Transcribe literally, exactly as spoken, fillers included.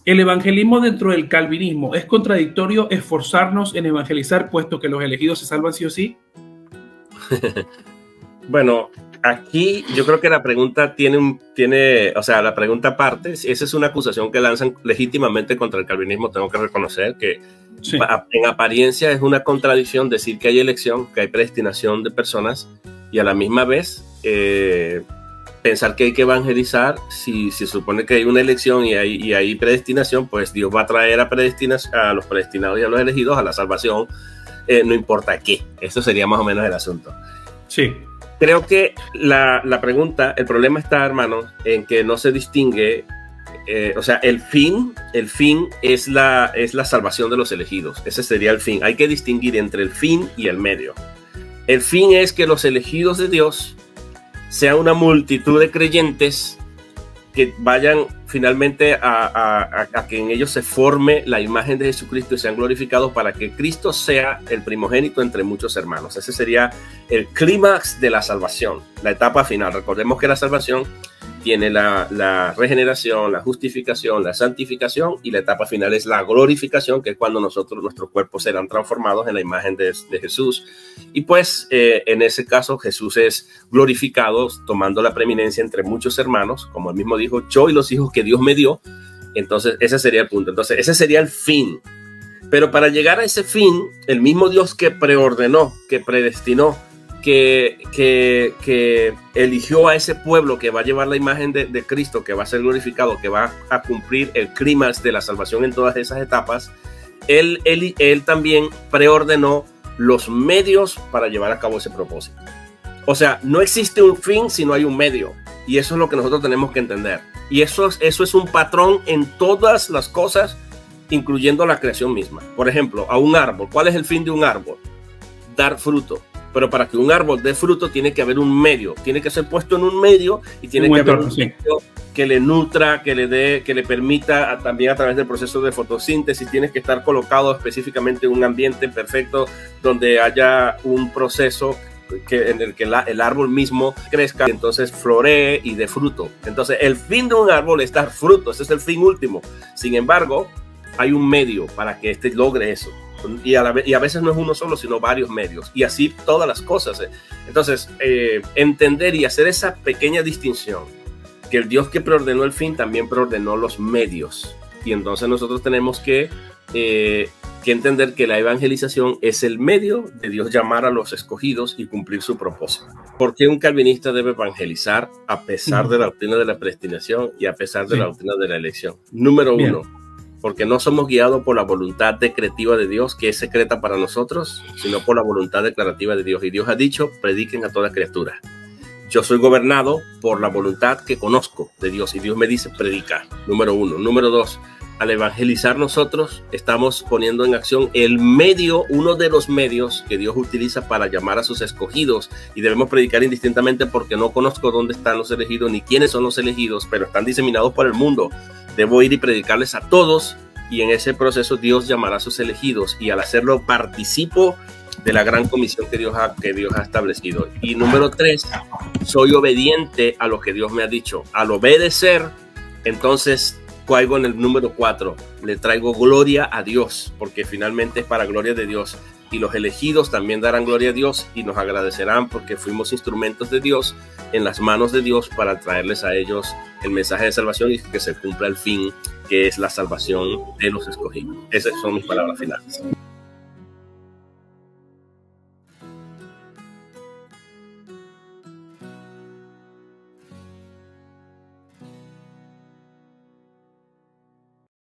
¿El evangelismo dentro del calvinismo es contradictorio esforzarnos en evangelizar puesto que los elegidos se salvan sí o sí? Bueno, aquí yo creo que la pregunta tiene, un, tiene, o sea, la pregunta parte, esa es una acusación que lanzan legítimamente contra el calvinismo, tengo que reconocer que sí. En apariencia es una contradicción decir que hay elección, que hay predestinación de personas y a la misma vez eh, pensar que hay que evangelizar. Si, si se supone que hay una elección y hay, y hay predestinación, pues Dios va a traer a, a los predestinados y a los elegidos a la salvación, eh, no importa qué. Eso sería más o menos el asunto. Sí. Creo que la, la pregunta, el problema está, hermano, en que no se distingue, eh, o sea, el fin, el fin es la, es la salvación de los elegidos. Ese sería el fin. Hay que distinguir entre el fin y el medio. El fin es que los elegidos de Dios sea una multitud de creyentes que vayan finalmente a, a, a que en ellos se forme la imagen de Jesucristo y sean glorificados para que Cristo sea el primogénito entre muchos hermanos. Ese sería el clímax de la salvación, la etapa final. Recordemos que la salvación tiene la, la regeneración, la justificación, la santificación y la etapa final es la glorificación, que es cuando nosotros, nuestros cuerpos serán transformados en la imagen de, de Jesús. Y pues eh, en ese caso Jesús es glorificado tomando la preeminencia entre muchos hermanos, como él mismo dijo, yo y los hijos que Dios me dio. Entonces ese sería el punto. Entonces ese sería el fin. Pero para llegar a ese fin, el mismo Dios que preordenó, que predestinó, Que, que, que eligió a ese pueblo que va a llevar la imagen de, de Cristo, que va a ser glorificado, que va a cumplir el clímax de la salvación en todas esas etapas, él, él, él también preordenó los medios para llevar a cabo ese propósito. O sea, no existe un fin si no hay un medio, y eso es lo que nosotros tenemos que entender. Y eso, eso es un patrón en todas las cosas, incluyendo la creación misma. Por ejemplo, a un árbol, ¿cuál es el fin de un árbol? Dar fruto. Pero para que un árbol dé fruto tiene que haber un medio, tiene que ser puesto en un medio y tiene que haber un medio que le nutra, que le dé, que le permita a, también a través del proceso de fotosíntesis, tienes que estar colocado específicamente en un ambiente perfecto donde haya un proceso que, en el que la, el árbol mismo crezca y entonces floree y dé fruto. Entonces el fin de un árbol es dar fruto, ese es el fin último. Sin embargo, hay un medio para que éste logre eso. Y a, la, y a veces no es uno solo, sino varios medios. Y así todas las cosas. Entonces, eh, entender y hacer esa pequeña distinción, que el Dios que preordenó el fin también preordenó los medios. Y entonces nosotros tenemos que, eh, que entender que la evangelización es el medio de Dios llamar a los escogidos y cumplir su propósito. ¿Por qué un calvinista debe evangelizar a pesar de la doctrina de la predestinación y a pesar de sí. la doctrina de la elección? Número Bien. uno. Porque no somos guiados por la voluntad decretiva de Dios, que es secreta para nosotros, sino por la voluntad declarativa de Dios. Y Dios ha dicho, prediquen a toda criatura. Yo soy gobernado por la voluntad que conozco de Dios, y Dios me dice, predicar. Número uno. Número dos, al evangelizar nosotros, estamos poniendo en acción el medio, uno de los medios que Dios utiliza para llamar a sus escogidos, y debemos predicar indistintamente porque no conozco dónde están los elegidos, ni quiénes son los elegidos, pero están diseminados por el mundo. Debo ir y predicarles a todos y en ese proceso Dios llamará a sus elegidos y al hacerlo participo de la gran comisión que Dios ha, que Dios ha establecido. Y número tres, soy obediente a lo que Dios me ha dicho. Al obedecer, entonces caigo en el número cuatro, le traigo gloria a Dios porque finalmente es para gloria de Dios. Y los elegidos también darán gloria a Dios y nos agradecerán porque fuimos instrumentos de Dios en las manos de Dios para traerles a ellos el mensaje de salvación y que se cumpla el fin, que es la salvación de los escogidos. Esas son mis palabras finales.